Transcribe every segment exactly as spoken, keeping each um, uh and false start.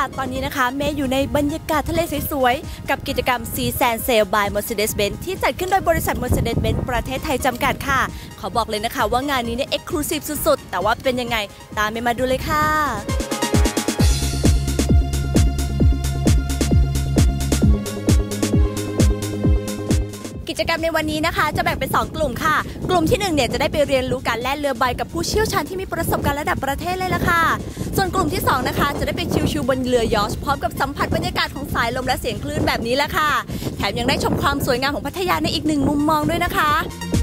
ตอนนี้นะคะเมย์อยู่ในบรรยากาศทะเลสวยๆกับกิจกรรม Sea Sand Sail by Mercedes-Benz ที่จัดขึ้นโดยบริษัท Mercedes-Benz ประเทศไทยจำกัดค่ะขอบอกเลยนะคะว่างานนี้เนี่ย Exclusive สุดๆแต่ว่าเป็นยังไงตามเมย์มาดูเลยค่ะกิจกรรมในวันนี้นะคะจะแบ่งเป็นสองกลุ่มค่ะกลุ่มที่หนึ่งเนี่ยจะได้ไปเรียนรู้การแล่นเรือใบกับผู้เชี่ยวชาญที่มีประสบการณ์ระดับประเทศเลยล่ะค่ะส่วนกลุ่มที่สองนะคะจะได้ไปชิลๆบนเรือยอชต์พร้อมกับสัมผัสบรรยากาศของสายลมและเสียงคลื่นแบบนี้แหละค่ะแถมยังได้ชมความสวยงามของพัทยาในอีกหนึ่งมุมมองด้วยนะคะ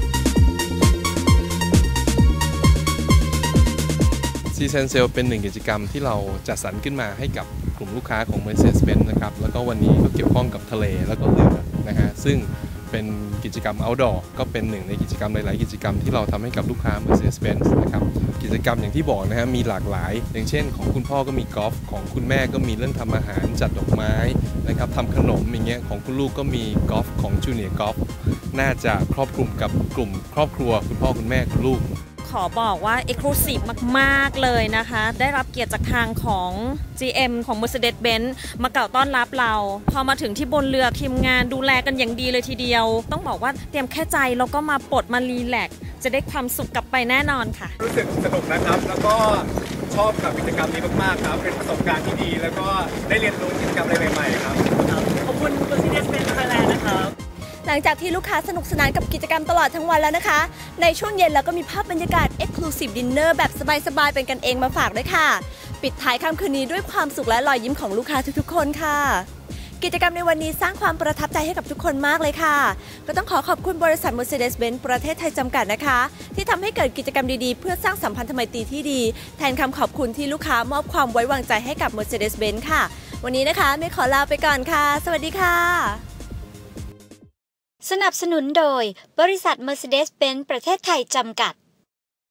Sea Sand Sail เป็นหนึ่งกิจกรรมที่เราจัดสรรขึ้นมาให้กับกลุ่มลูกค้าของ Mercedes-Benz นะครับแล้วก็วันนี้ก็เกี่ยวข้องกับทะเลแล้วก็เรือนะฮะซึ่งเป็นกิจกรรม outdoor ก็เป็นหนึ่งในกิจกรรมหลายๆกิจกรรมที่เราทำให้กับลูกค้า Mercedes-Benz นะครับกิจกรรมอย่างที่บอกนะฮะมีหลากหลายอย่างเช่นของคุณพ่อก็มีกอล์ฟของคุณแม่ก็มีเรื่องทำอาหารจัดดอกไม้นะครับทำขนมอย่างเงี้ยของคุณลูกก็มีกอล์ฟของจูเนียร์กอล์ฟน่าจะครอบคลุมกับกลุ่มครอบครัวคุณพ่อคุณแม่คุณลูกขอบอกว่า Exclusive มากๆเลยนะคะได้รับเกียรติจากทางของ จี เอ็ม ของ Mercedes-Benz มาเก่าต้อนรับเราพอมาถึงที่บนเรือทีมงานดูแลกันอย่างดีเลยทีเดียวต้องบอกว่าเตรียมแค่ใจแล้วก็มาปลดมารีแลกซ์จะได้ความสุขกลับไปแน่นอนค่ะรู้สึกสนุกนะครับแล้วก็ชอบกับกิจกรรมนี้มากๆครับเป็นประสบการณ์ที่ดีแล้วก็ได้เรียนรู้กิจกรรมอะไรใหม่ๆครับขอบคุณ Mercedes-Benz Thailand นะครับหลังจากที่ลูกค้าสนุกสนานกับกิจกรรมตลอดทั้งวันแล้วนะคะในช่วงเย็นเราก็มีภาพบรรยากาศ Exclusive Dinner แบบสบายๆเป็นกันเองมาฝากด้วยค่ะปิดท้ายค่ำคืนนี้ด้วยความสุขและรอยยิ้มของลูกค้าทุกๆคนค่ะกิจกรรมในวันนี้สร้างความประทับใจให้กับทุกคนมากเลยค่ะก็ต้องขอขอบคุณบริษัท Mercedes-Benz ประเทศไทยจำกัดนะคะที่ทำให้เกิดกิจกรรมดีๆเพื่อสร้างสัมพันธไมตรีที่ดีแทนคำขอบคุณที่ลูกค้ามอบความไว้วางใจให้กับ Mercedes-Benz ค่ะวันนี้นะคะเมย์ขอลาไปก่อนค่ะสวัสดีค่ะสนับสนุนโดยบริษัท Mercedes-Benz ประเทศไทยจำกัด